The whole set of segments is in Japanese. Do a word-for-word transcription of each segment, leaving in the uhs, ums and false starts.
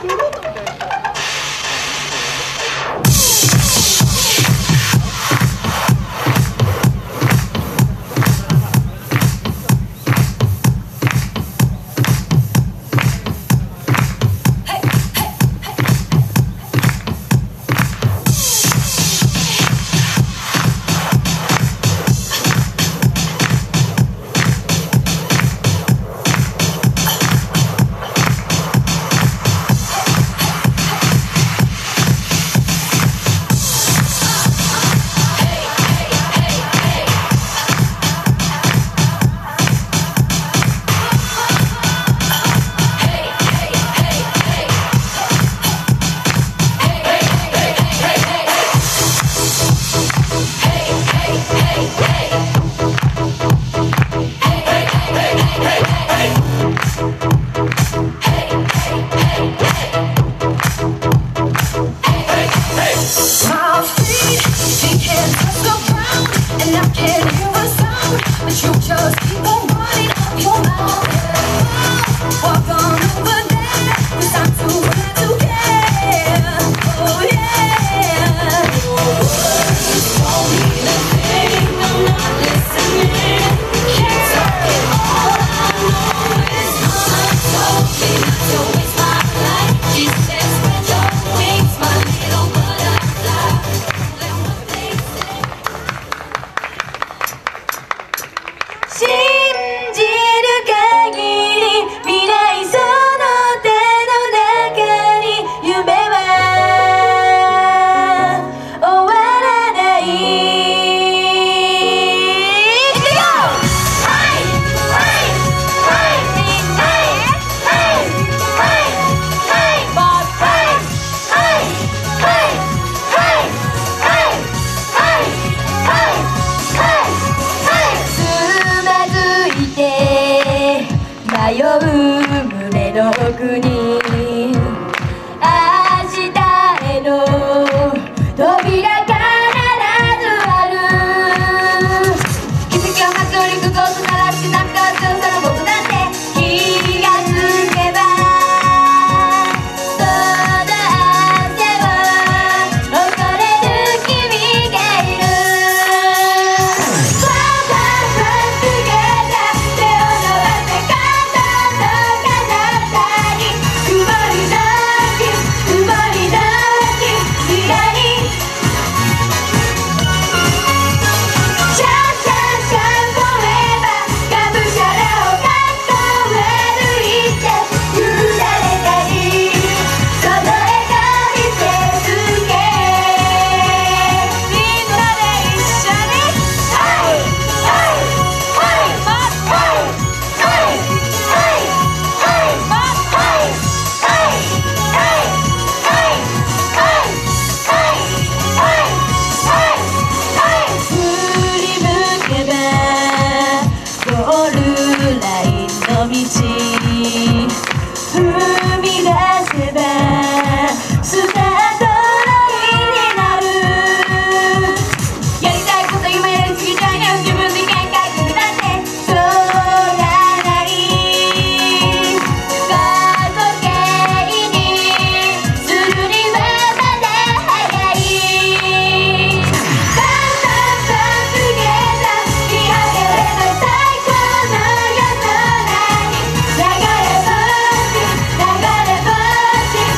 「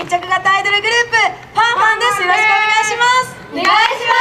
密着型アイドルグループファンファンです。よろしくお願いします。 お願いします。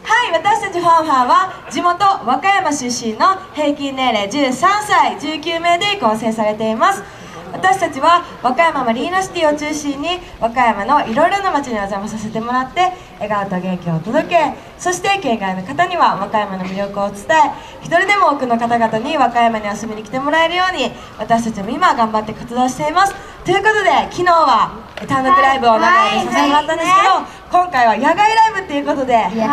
はい、私たちファンファンは地元和歌山出身の平均年齢じゅうさんさいじゅうきゅうめいで構成されています。私たちは和歌山マリーナシティを中心に和歌山のいろいろな街にお邪魔させてもらって笑顔と元気を届け、そして県外の方には和歌山の魅力を伝え、一人でも多くの方々に和歌山に遊びに来てもらえるように私たちも今頑張って活動しています。ということで昨日は単独ライブを名古屋でさせてもらったんですけど、今回は野外ライブっていうことで、はい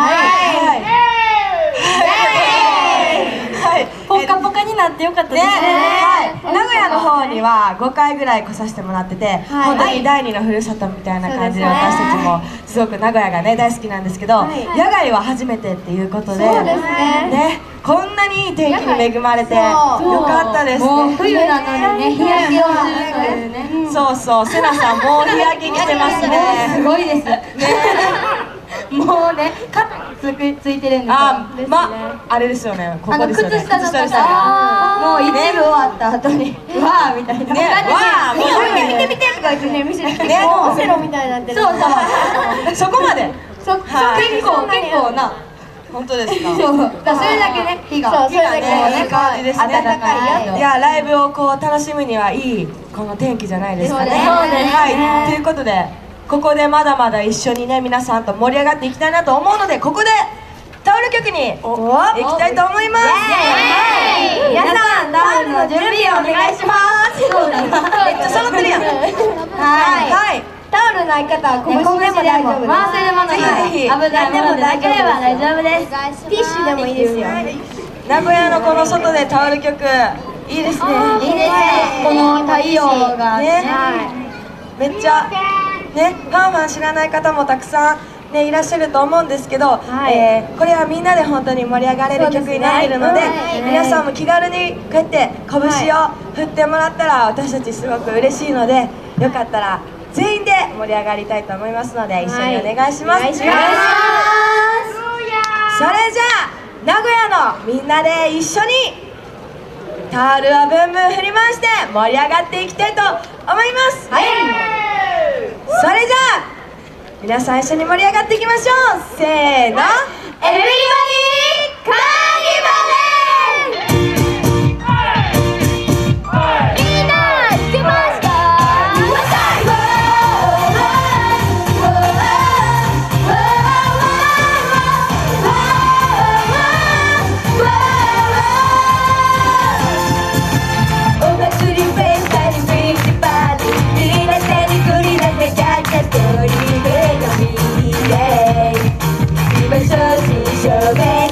はい、 ポカポカになってよかったですね。 はい、名古屋の方にはごかいぐらい来させてもらってて、本当に第二のふるさとみたいな感じで、私たちもすごく名古屋がね大好きなんですけど、野外は初めてっていうことで、ね、こんなにいい天気に恵まれてよかったですね。 もう冬なのにね、日焼けをするというね。 そうそう、せなさんもう日焼けしてますね。 すごいですね。もうね、カッつくついてるんですよ。 あ、ま、あれですよね。ここですよね。 靴下の方、もう一部終わった後にわーみたいな。 ね、わー、もう見て見てとか言ってね、見せてきて、オセロみたいになってる。そうそう。 そこまで。 そ、結構結構な。 本当ですか。 そう。それだけね、火が火がね、いい感じですね。 暖かいよ。 いや、ライブをこう楽しむにはいいこの天気じゃないですかね。 そうです。 はい。ということで、ここでまだまだ一緒にね皆さんと盛り上がっていきたいなと思うので、ここでタオル曲に行きたいと思います。 皆さん、タオルの準備をお願いします。 めっちゃ揃ってるやん。はい。 タオルの相方は拳でも大丈夫です。回せるものが危ないものでなければ大丈夫です。ティッシュでもいいですよ。 名古屋のこの外でタオル曲いいですね。 いいですね。この太陽がね、 めっちゃね、ファンファン知らない方もたくさんねいらっしゃると思うんですけど、えー、これはみんなで本当に盛り上がれる曲になっているので、皆さんも気軽にこうやって拳を振ってもらったら私たちすごく嬉しいので、よかったら全員で盛り上がりたいと思いますので、一緒にお願いします。お願いします。それじゃあ名古屋のみんなで一緒にタオルをブンブン振り回して盛り上がっていきたいと思います。はい、それじゃあ皆さん一緒に盛り上がっていきましょう。せーの、エブリバディカーニバル。みんな来ました。お祭りフェスタにビーチパーティー、みんな手に繰り出せちゃっちゃってる。今、正真正銘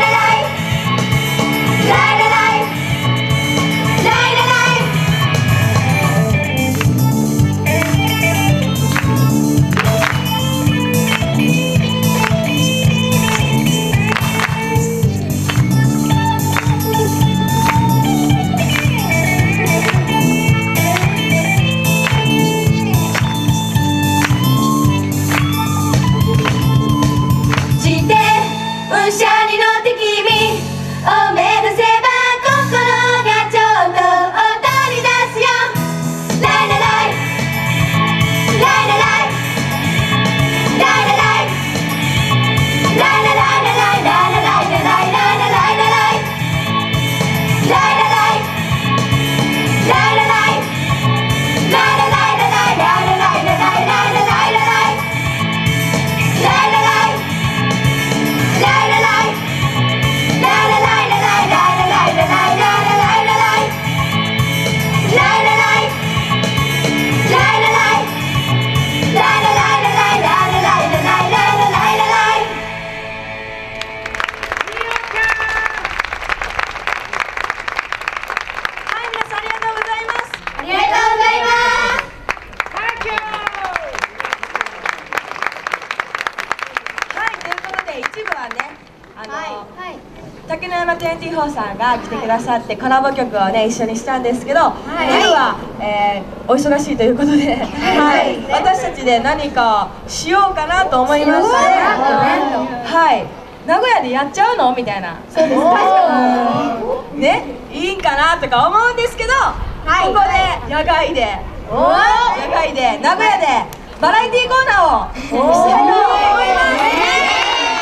竹野山にじゅうよんさんが来てくださってコラボ曲をね一緒にしたんですけど、夜は、えー、お忙しいということで、はい、私たちで何かしようかなと思いまして、はい、名古屋でやっちゃうのみたいな、そうですね、いいんかなとか思うんですけど、ここで野外で野外で名古屋でバラエティーコーナーをしたいと思います。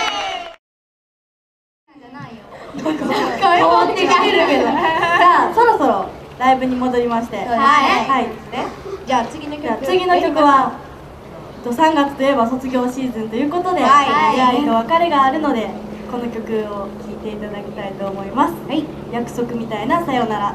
思ってかれるけど。じゃあそろそろライブに戻りまして、はいはい。じゃあ次の曲。次の曲はさんがつといえば卒業シーズンということで、出会いと別れがあるのでこの曲を聴いていただきたいと思います。約束みたいなさよなら。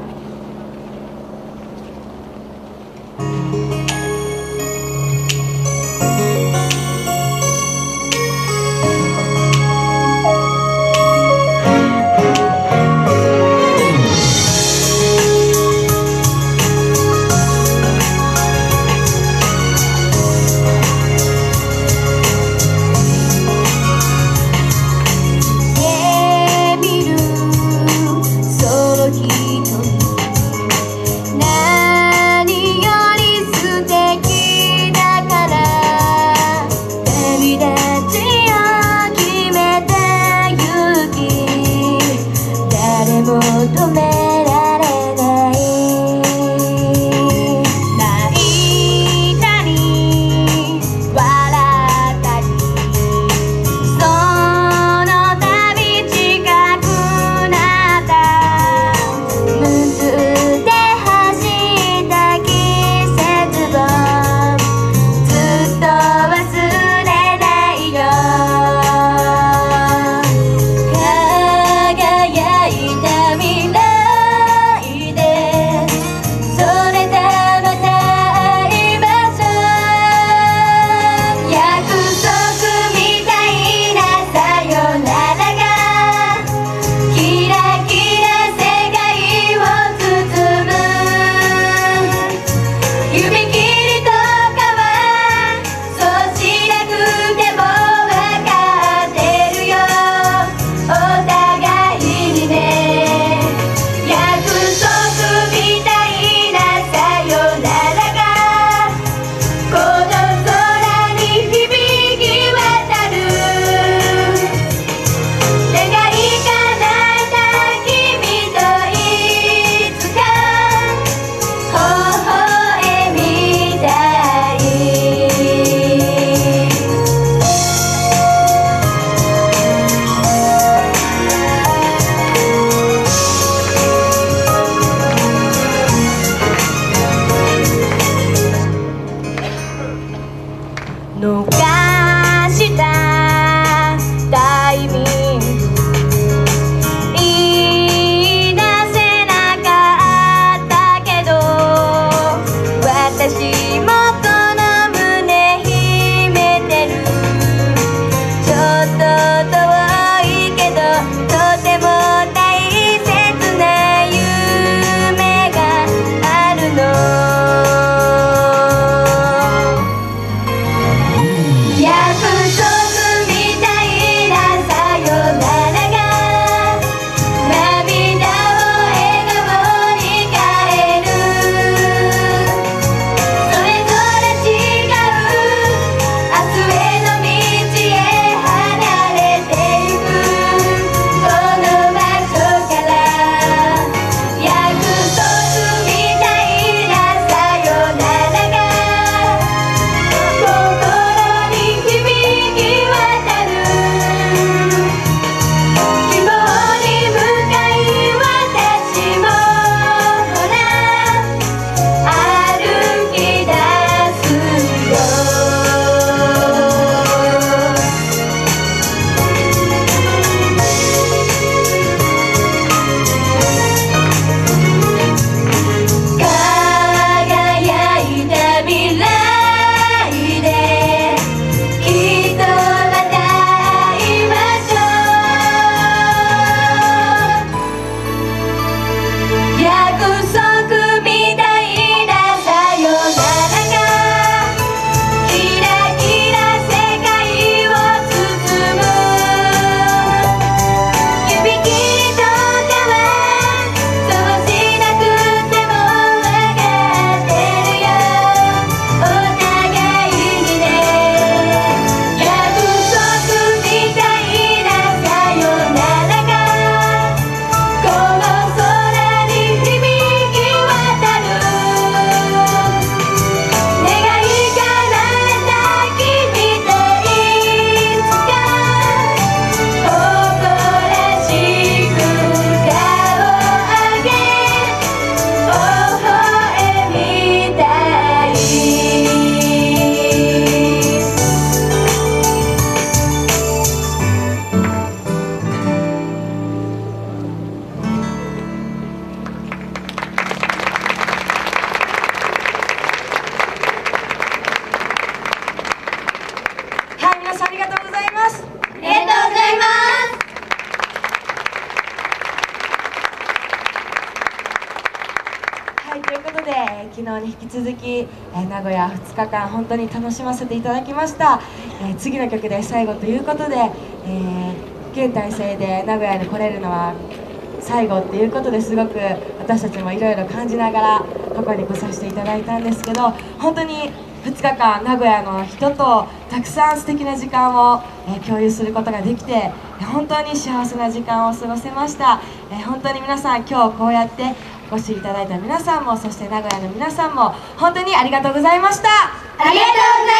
昨日に引き続き、えー、名古屋ふつかかん本当に楽しませていただきました。えー、次の曲で最後ということで、えー、現体制で名古屋に来れるのは最後っていうことですごく私たちもいろいろ感じながらここに来させていただいたんですけど、本当にふつかかん名古屋の人とたくさん素敵な時間を、えー、共有することができて本当に幸せな時間を過ごせました。えー、本当に皆さん今日こうやってお越しいただいた皆さんもそして名古屋の皆さんも本当にありがとうございました。 ありがとうございま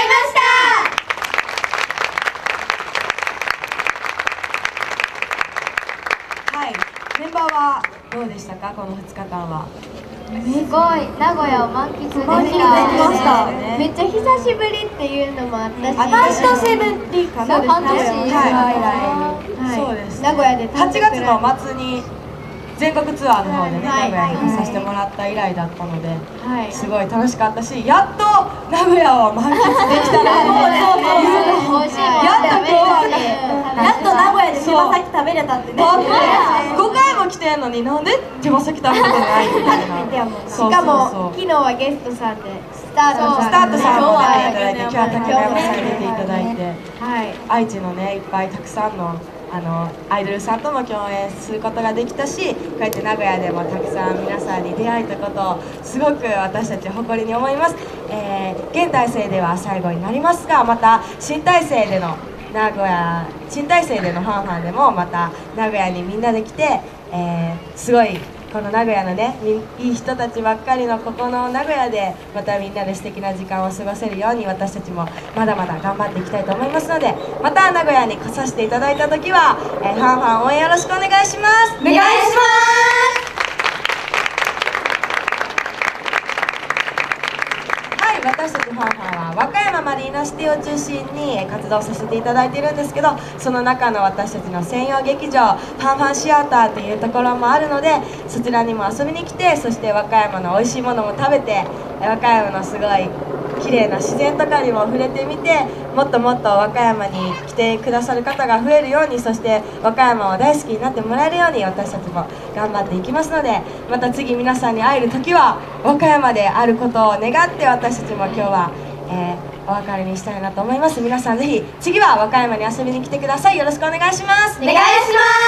した。 はい、メンバーはどうでしたか、このふつかかんは。 すごい名古屋を満喫できた。 満喫できました。 めっちゃ久しぶりっていうのもあったし、 半年ぶりかな。 半年以来、 そうです。 名古屋ではちがつの末に全国ツアーの方でね、 はい名古屋に来させてもらった以来だったので、 はい、 すごい楽しかったし、やっと名古屋を満喫できたなっていう美味しいもんやっと今日はね、 やっと名古屋で手羽先食べれたってね。 ごかいも来てんのになんで手羽先食べたことないみたいな。 しかも昨日はゲストさんでスタートスタートさんも出ていただいて、今日は竹山さんに出ていただいて、 はい、 愛知のねいっぱいたくさんのあのアイドルさんとも共演することができたし、こうやって名古屋でもたくさん皆さんに出会えたことをすごく私たち誇りに思います。えー、現体制では最後になりますが、また新体制での名古屋新体制でのファンファンでもまた名古屋にみんなで来て、えー、すごいこの名古屋のねいい人たちばっかりのここの名古屋でまたみんなで素敵な時間を過ごせるように私たちもまだまだ頑張っていきたいと思いますので、また名古屋に来させていただいた時は、えー、ファンファン応援よろしくお願いします。 お願いします。 私たちファンファンは和歌山マリーナシティを中心に活動させていただいているんですけど、その中の私たちの専用劇場ファンファンシアターというところもあるので、そちらにも遊びに来て、そして和歌山の美味しいものも食べて、和歌山のすごい綺麗な自然とかにも触れてみて、もっともっと和歌山に来てくださる方が増えるように、そして和歌山を大好きになってもらえるように私たちも頑張っていきますので、また次皆さんに会える時は和歌山であることを願って私たちも今日は、えー、お別れにしたいなと思います。皆さんぜひ次は和歌山に遊びに来てください。よろしくお願いします。 お願いします。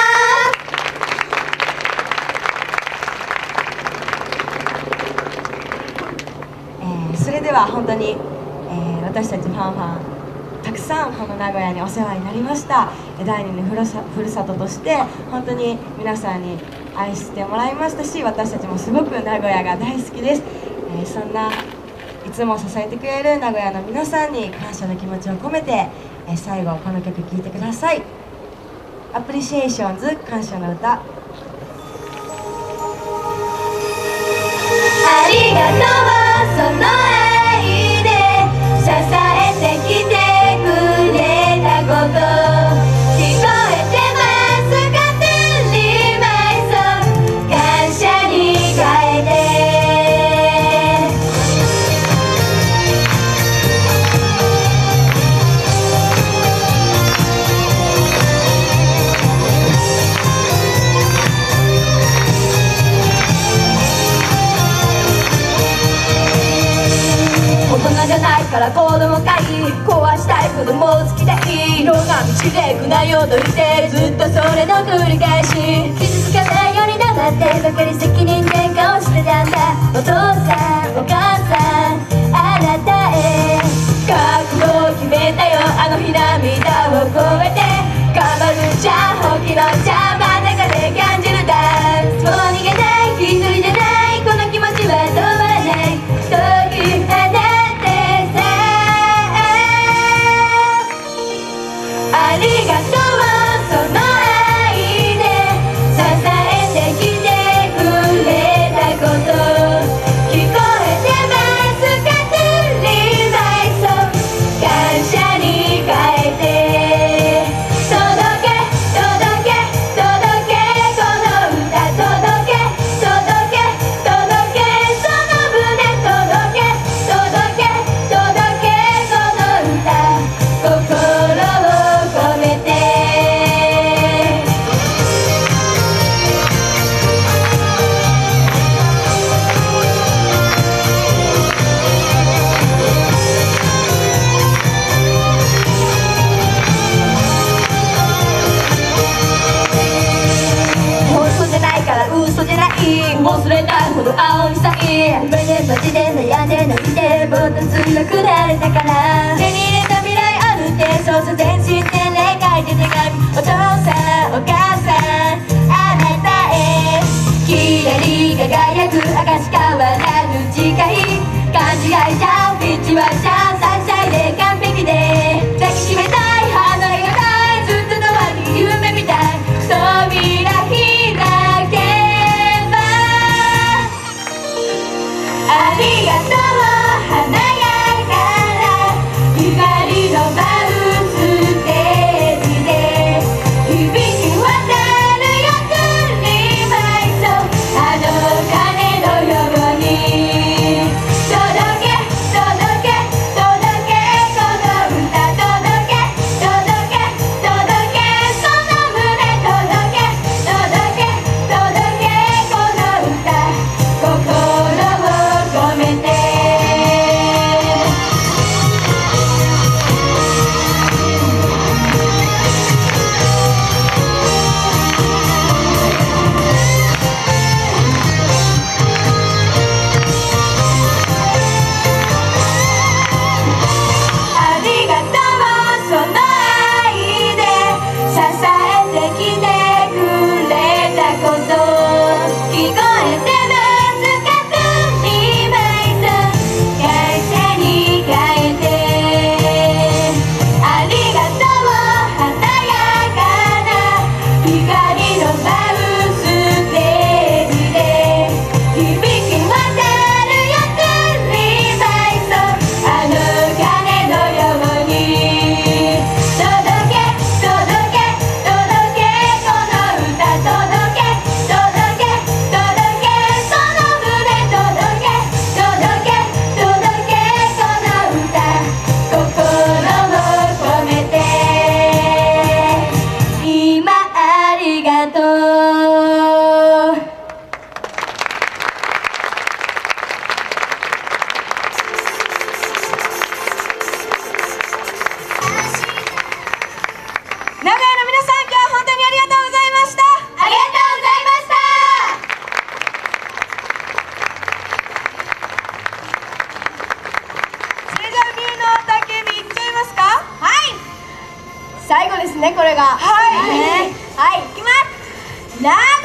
それでは本当に、えー、私たちファンファンたくさんこの名古屋にお世話になりました。第二のふるさふるさととして本当に皆さんに愛してもらいましたし、私たちもすごく名古屋が大好きです。えー、そんないつも支えてくれる名古屋の皆さんに感謝の気持ちを込めて、えー、最後この曲聴いてください。アプリシエーションズ感謝の歌。 ありがとう、その愛で支えてきてくれたこと、聞こえてますか、当たり前そう感謝に変えて。大人じゃないから子供かい、壊したい子供を好きだい、色が道でくない踊りでずっとそれの繰り返し、傷つかないように黙ってばかり責任転嫁をしてたんだ。お父さんお母さんあなたへ覚悟を決めたよ、あの日涙を越えて頑張るじゃ本気のじゃ真ん中で感じるダンス、もう逃げない一人じゃないこの気持ちは止まらない、時放ってさありがとう、その愛で支えてきてくれたこと、聞こそうそう全身でね書いて手紙お父さんお母さんあなたへきらり輝く明石川なる誓い勘違いじゃん道はじゃんサンシャインで完璧で抱きしめたい花がないずっとドアに夢みたい扉開けばありがとう華やかな光の舞うステージで響き渡るよくりまいそうあの鐘のように届け届け届けこの歌届け届け届けその胸届け届け届けこの歌心を込めてありがとうその愛で支えてきてくれたこと聞こえてますかくりまいそう会社に変えてありがとう華やかな光の舞うステージで響き渡るよくりまいそうあの鐘のように届け届け届けこの歌届け届け届けその胸届け届け届けこの歌心を込めて今ありがとう名古屋の皆さん、今日は本当にありがとうございました。 ありがとうございましたそれじゃあ、ミュウの雄たけびいっちゃいますか。はい。 最後ですねこれがはい。 ねはいいきます。ラ